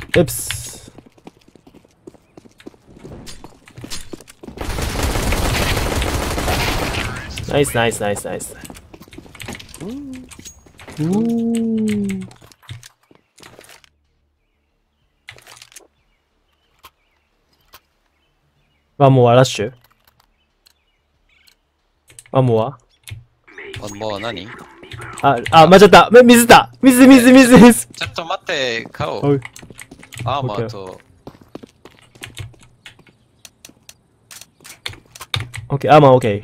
Oops. Nice, nice, nice, nice. Ooh. One more, rush. One more. もう何？ 間違った。水だ。水。 ちょっと待って、顔。アーマーと。 OK、アーマー OK。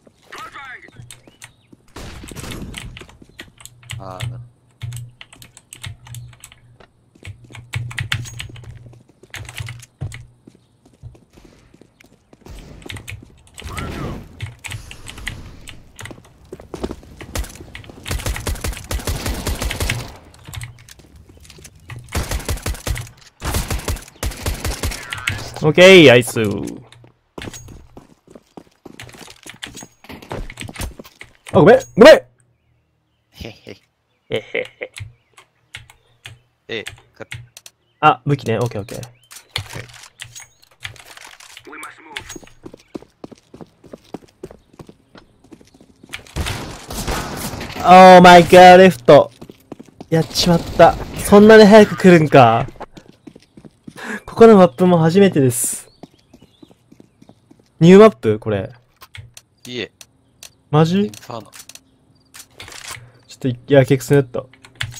オッケー、アイス。あ、ごめん。 へへ。 あ、武器ね。オッケー、オッケー。オーマイガー、レフト。やっちまった。そんなに早く来るんか。ここのマップも初めてです。ニューマップこれ。 いえ。 マジ？ インファーノ。 ちょっと、やけくそやった。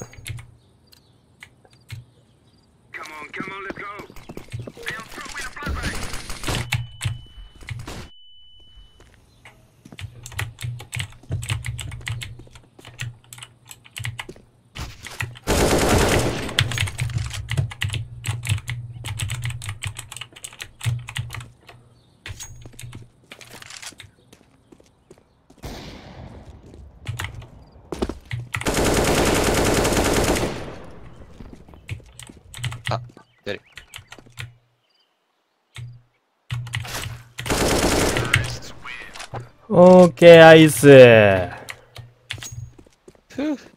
あ、出る。 オーケー、アイス。 ふぅ。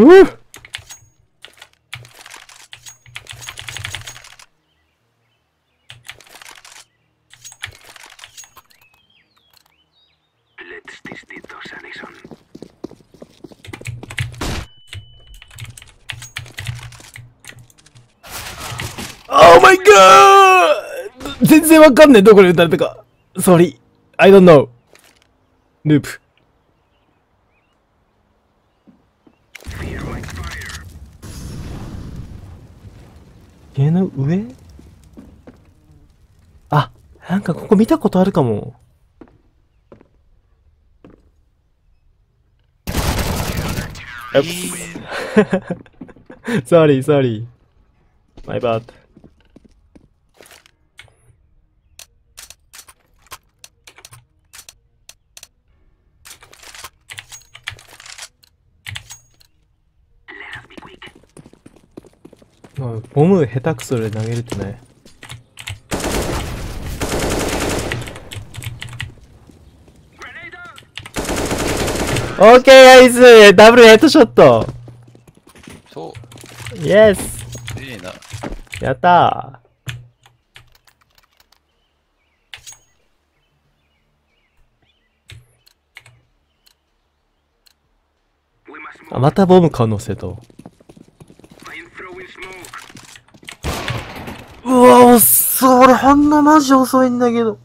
Oh my god! 全然わかんねえ、どこで撃たれたか。Sorry. I don't know. ループ。家の上？あ、なんかここ見たことあるかも。Sorry. My bad. ボム下手くそで投げるってね。オーケー、アイスダブルヘッドショット。 そう。 イエス。 いいな。 やったー。あ、またボム可能性と。うわ、遅い。俺反応マジ遅いんだけど。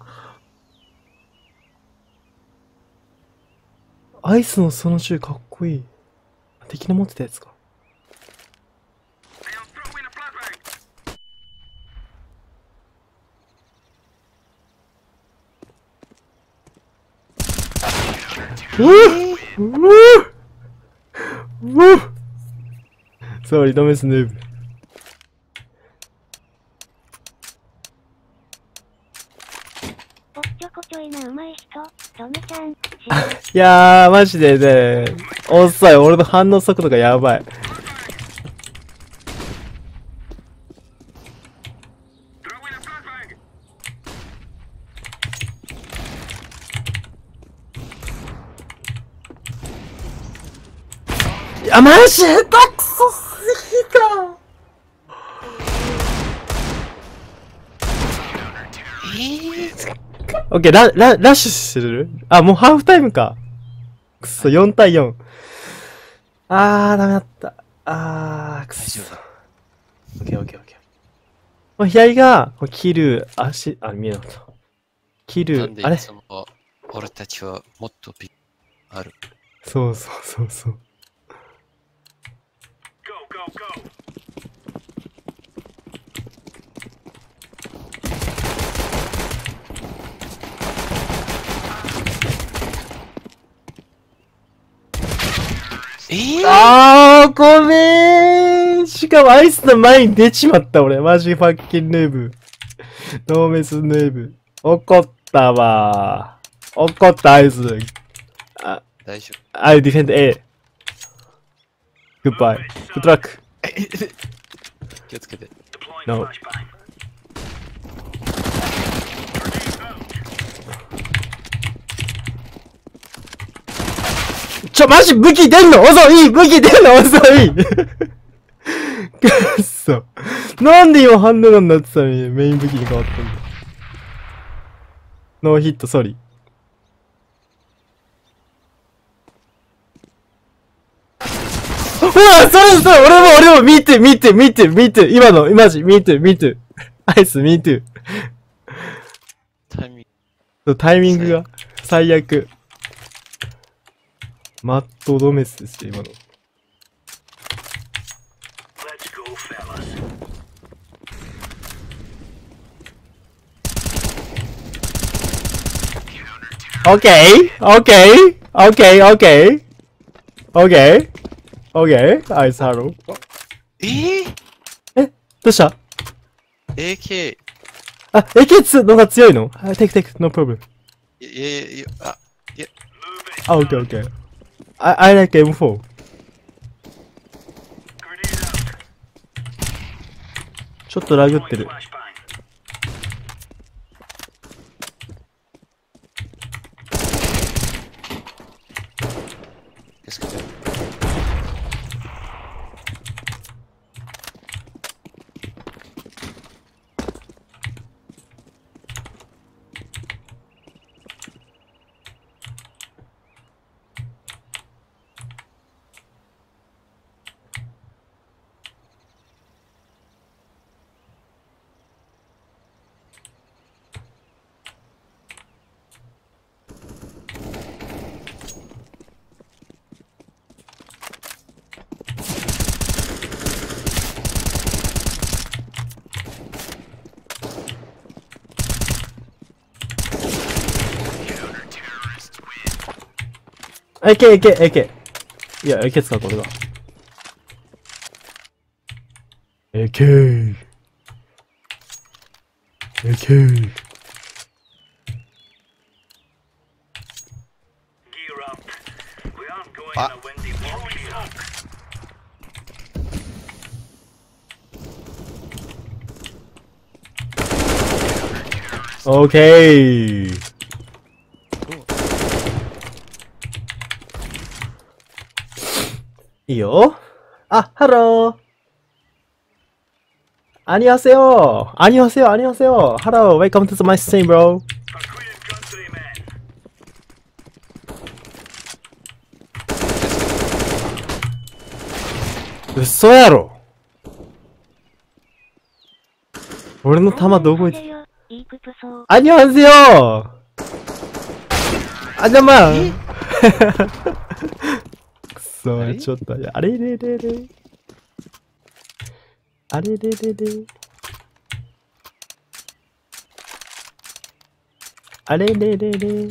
アイスのその銃かっこいい。敵の持ってたやつか。Sorry, don't miss noob.いやー、マジでね、遅い。俺の反応速度がやばい。いや、マジ下手くそすぎた。 オッケー、ラッシュする？あ、もうハーフタイムか。くそ、4対4。ダメだった。くそ。オッケーオッケーオッケー。もう左が、切る、見えなかった。切る、あれ？ 俺たちはもっとある。 そうそうそうそう。ごめん。しかもアイスの前に出ちまった俺。マジファッキンヌーブ。ノーメスヌーブ。怒ったわ。怒ったアイス。 大丈夫。 I'll defend A. Goodbye. Good luck. 気をつけて。 No. マジ武器出んの遅い！武器出んの遅い！くっそ。なんで今ハンドガンになってたのにメイン武器に変わったんだ。ノーヒット、ソリ。ほら、それ俺も、見て、今の、マジ、見て。アイス、見て。タイミングが、最悪。マットドメスですよ、今の。オッケーアイスハロー。どうした？ AK。 AK2 の方が強いの？take, no problem. OK. I like M4. ちょっとラグってる。AK。いや、AK 使う、これだ。AK。OK。いいよ。ハロー。アニハセヨ。ハロー。Welcome to my stream, bro. 嘘やろ。俺の弾どこ行って。アニハセヨ。あじゃまあ。そう、ちょっと、あれれれれ。あれれれれ。あれれれれ。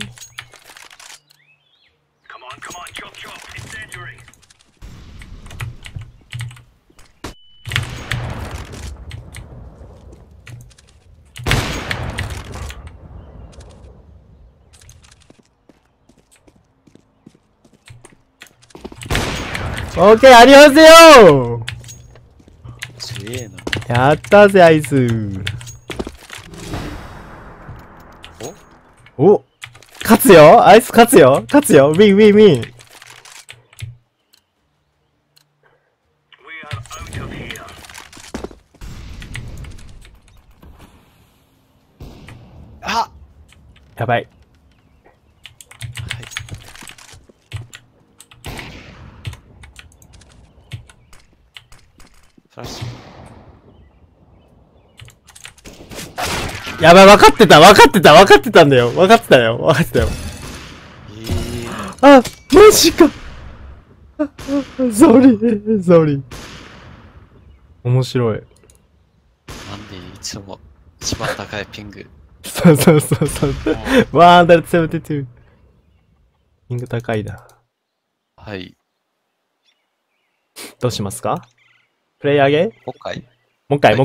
オッケー、ありますよ。 強えな。 やったぜ、アイス。お勝つよ、アイス勝つよ。ウィン。 やばい。 はい。フラッシュ。 やばい、分かってたんだよ。分かってたよ。あ、マジか。ソーリー。面白い。 なんでいつも一番高いピング。 そう。172。ピング高いな。 はい。 どうしますか？プレイ上げ？ もう一回。 もう一回。